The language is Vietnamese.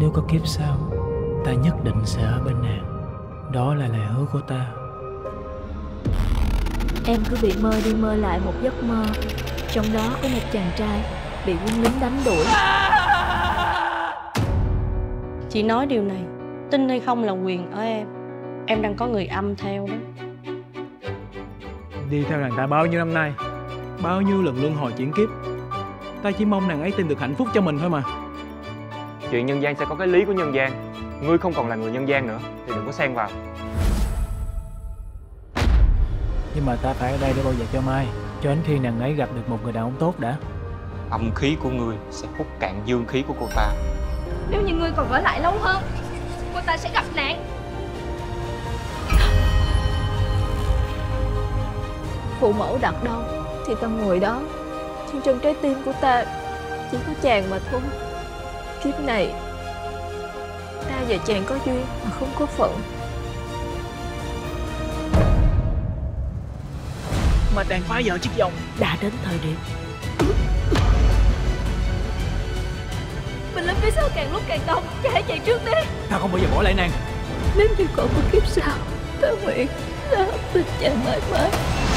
Nếu có kiếp sau, ta nhất định sẽ ở bên nàng. Đó là lời hứa của ta. Em cứ bị mơ đi mơ lại một giấc mơ, trong đó có một chàng trai bị quân lính đánh đuổi. Chị nói điều này, tin hay không là quyền ở em. Em đang có người âm theo đó. Đi theo nàng ta bao nhiêu năm nay, bao nhiêu lần luân hồi chuyển kiếp, ta chỉ mong nàng ấy tìm được hạnh phúc cho mình thôi mà. Chuyện nhân gian sẽ có cái lý của nhân gian. Ngươi không còn là người nhân gian nữa thì đừng có xen vào. Nhưng mà ta phải ở đây để bảo vệ cho Mai, cho đến khi nàng ấy gặp được một người đàn ông tốt đã. Âm khí của ngươi sẽ hút cạn dương khí của cô ta. Nếu như ngươi còn ở lại lâu hơn, cô ta sẽ gặp nạn. Phụ mẫu đặt đâu thì ta ngồi đó, nhưng trong trái tim của ta chỉ có chàng mà thôi. Kiếp này ta và chàng có duyên mà không có phận. Mà đàn phá vỡ chiếc vòng. Đã đến thời điểm Mình lên phía sau càng lúc càng đông, hãy chạy trước đi. Ta không bao giờ bỏ lại nàng. nếu như còn có kiếp sau, ta nguyện ta tình chàng mãi mãi.